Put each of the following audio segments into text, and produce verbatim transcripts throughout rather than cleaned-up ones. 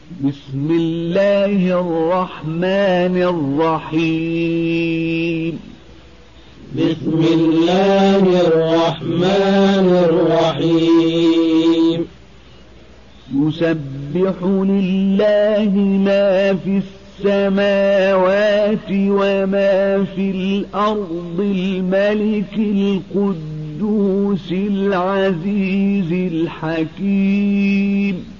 بسم الله الرحمن الرحيم بسم الله الرحمن الرحيم يسبح لله ما في السماوات وما في الأرض الملك القدوس العزيز الحكيم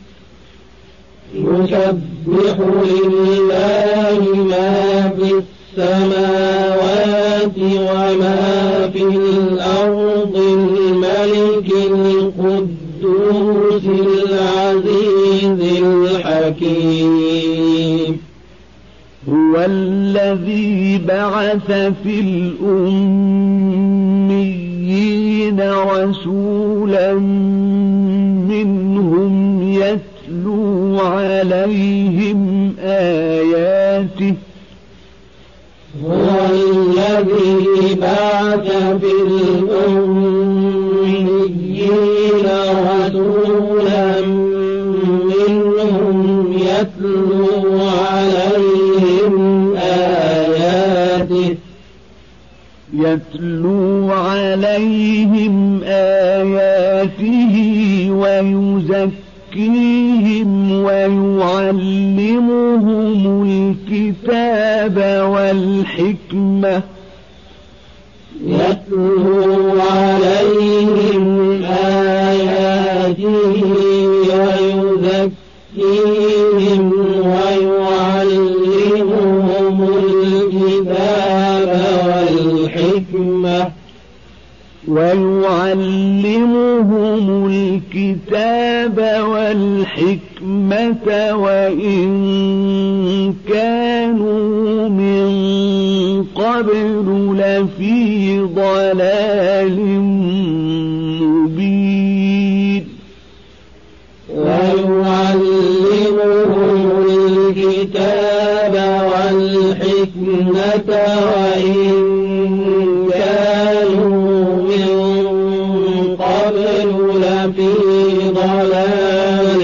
يسبح لله ما في السماوات وما في الأرض الملك القدوس العزيز الحكيم هو الذي بعث في الأميين رسولا منهم يتلو عليهم آياته هو الذي بعث في الأميين رسولا منهم يتلو عليهم آياته يتلو عليهم آياته ويزكيهم ويعلمهم الكتاب والحكمة يتلو عليهم آياته ويزكيهم ويعلمهم الكتاب والحكمة ويعلمهم الكتاب والحكمة وإن كانوا من قبل لفي ضلال مبين ويعلمهم الكتاب والحكمة وإن كانوا من قبل لفي ضلال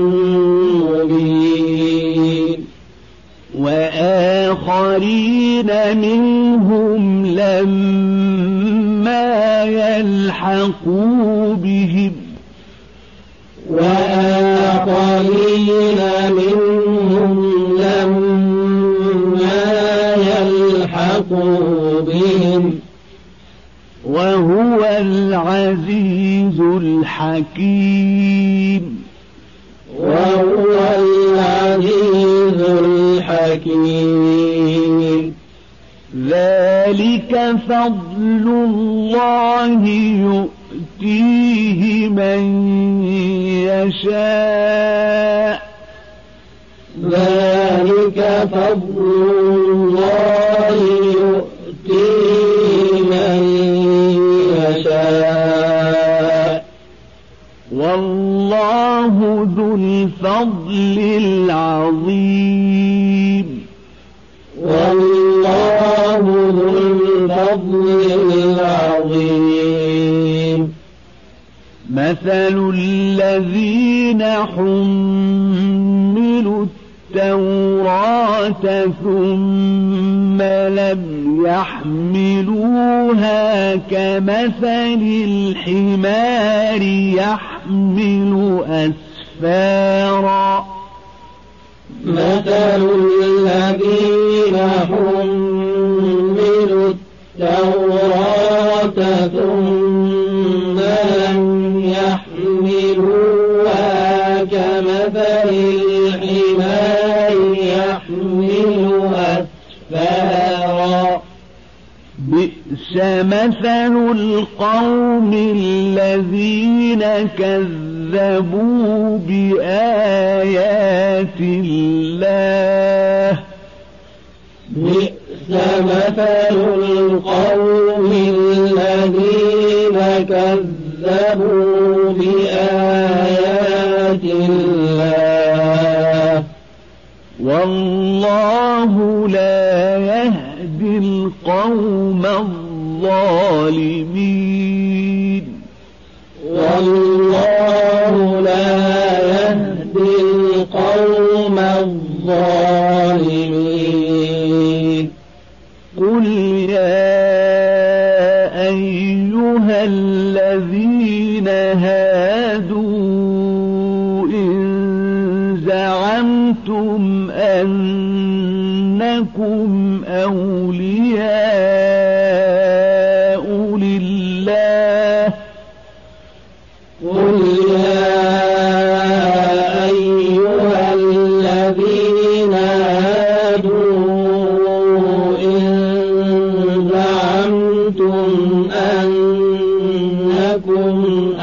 مبين وآخرين منهم لما يلحقوا بهم وآخرين منهم لما يلحقوا بهم وهو العزيز الحكيم وهو العزيز الحكيم ذلك فضل الله يؤتيه من يشاء ذلك فضل الله يؤتيه من يشاء والله ذو الفضل العظيم والله ذو الفضل العظيم مثل الذين حملوا التوراة ثم لم يحملوها كمثل الحمار يحمل أسفارا مثل الذين حملوا التوراة ثم لم يحملوها كمثل الحمار يحمل أسفارا بئس مثل القوم الذين كذبوا بآيات الله بئس مثل القوم الذين كذبوا بآيات الله والله لا يهدي القوم الظالمين والله لا يهدي القوم الظالمين. قل يا أيها الذين هادوا إن زعمتم أنكم أولياء لله قل يا أيها الذين هادوا إن زعمتم أنكم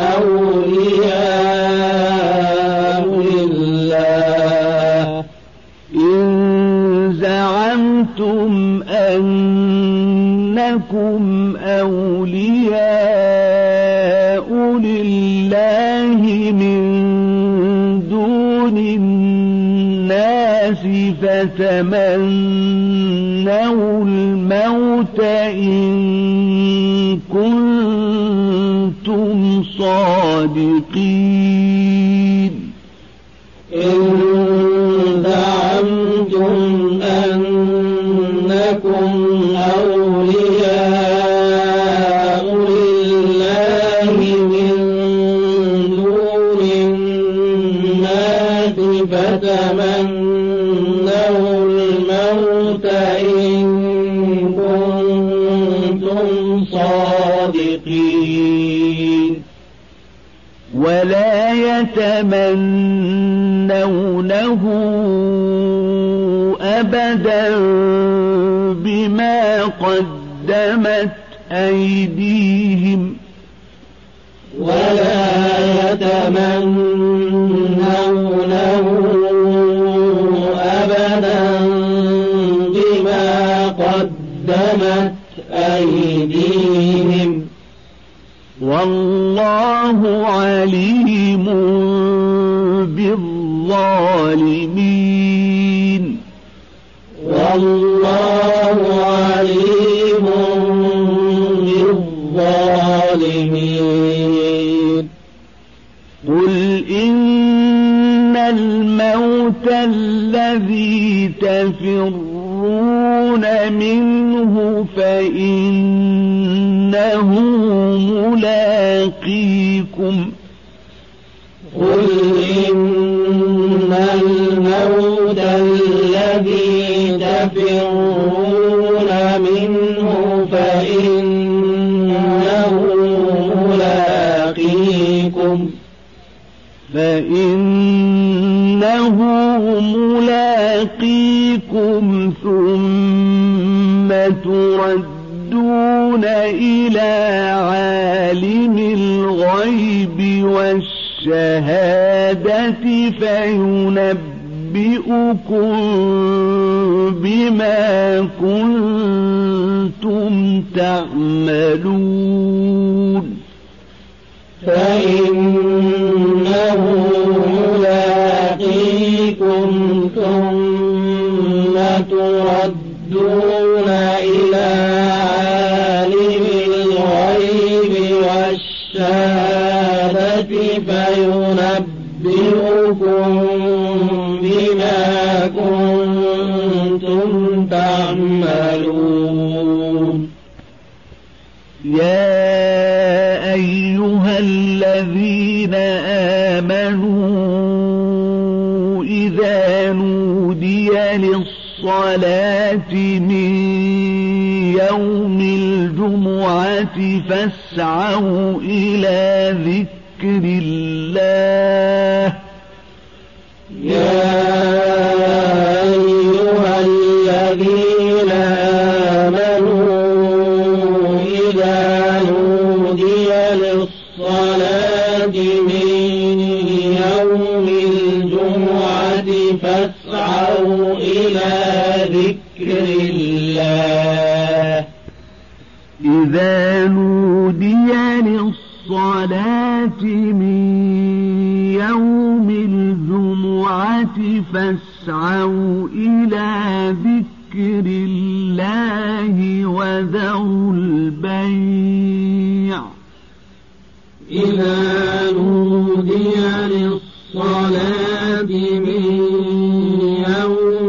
أولياء لله إن زعمتم أنكم أولياء لله من دون الناس فتمنوا الموت إن كنتم صادقين. إن زعمتم أنكم أولياء لله من دون الناس فتمنوا الموت إن كنتم صادقين. ولا يتمنونه أبدا بما قدمت أيديهم ولا يتمنونه أبدا بما قدمت أيديهم والله عليم بالظالمين. والله عليم بالظالمين. قل إن الموت الذي تفرون منه فإنه ملاقيكم. قل إن الموت الذي تفرون منه فإنه ملاقيكم فإنه ملاقيكم ثم تردون إلى عالم الغيب والشهادة فينبئكم بما كنتم تعملون. فإنه ملاقيكم ثم تردون إلى عالم الغيب والشهادة فينبئكم بما كنتم تعملون. يا أيها الذين آمنوا إذا نودي للصلاة من يوم الجمعة فاسعوا إلى ذكر الله. يا أيها الذين آمنوا إذا نودي للصلاة من يوم الجمعة فاسعوا إلى ذكر الله. إذا نودي للصلاة من يوم الجمعة فاسعوا إلى ذكر الله وذروا البيع. إذا نودي للصلاة من يوم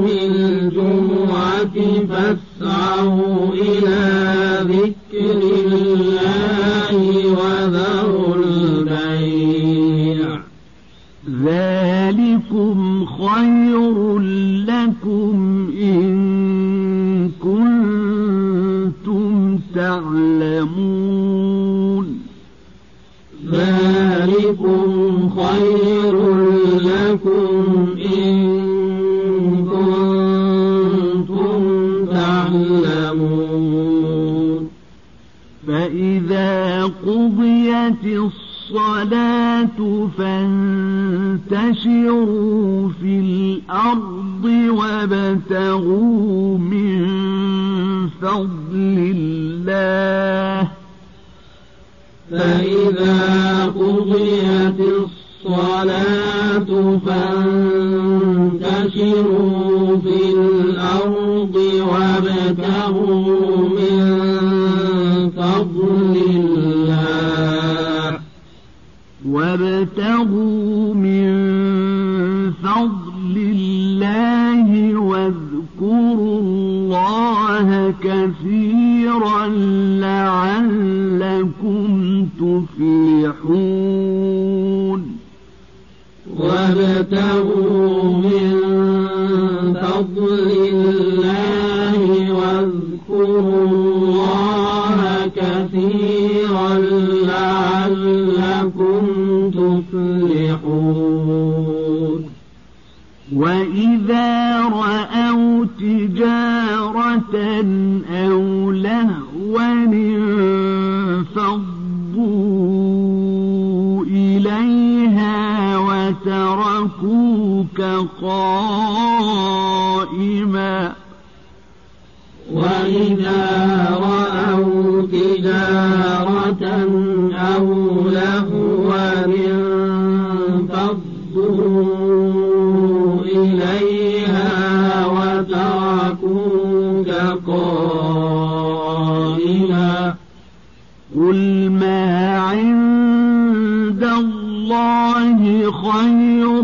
خير لكم إن كنتم تعلمون ذلكم خير لكم إن كنتم تعلمون فإذا قضيت الصلاة فانتشروا في الأرض وابتغوا من فضل الله فإذا قضيت الصلاة فانتشروا في الأرض وابتغوا من فضل الله وابتغوا من فضل الله واذكروا الله كثيرا لعلكم تفلحون وابتغوا من فضل الله واذكروا الله كثيرا لعلكم تفلحون وإذا رأوا تجارة أو لهوا انفضوا إليها وتركوك قائما وإذا رأوا تجارة أو لهوا انفضوا إليها وتركوك قائما قل ما عند الله خير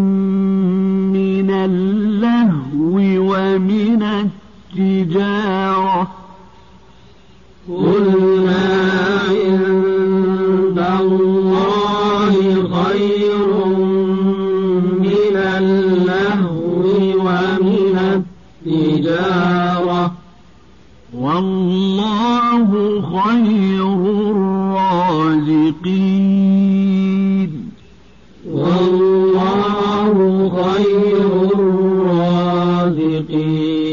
من اللهو ومن التجارة قل ما عند الله خير من اللهو ومن التجارة والله خير الرازقين والله خير الرازقين